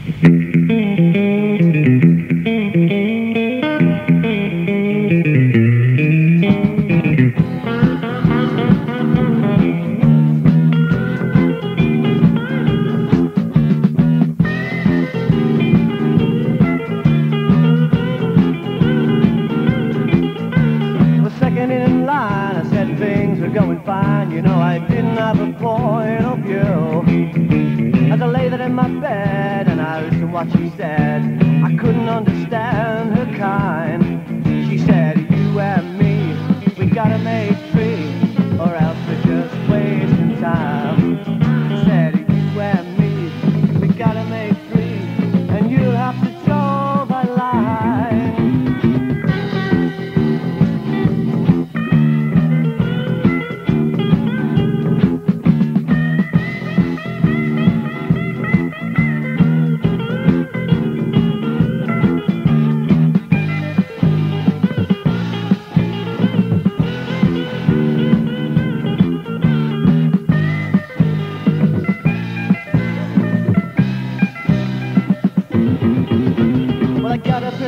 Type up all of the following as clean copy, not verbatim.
Going fine, you know I didn't have a point of view. As I lay there in my bed and I listened to what she said, I couldn't understand her kind. She said, you and me, we gotta make free, or else we're just wasting time. She said, you and me, we gotta make free, and you'll have to toe the line.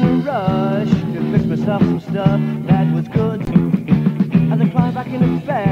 Rush to fix myself some stuff that was good. As I climbed back into bed,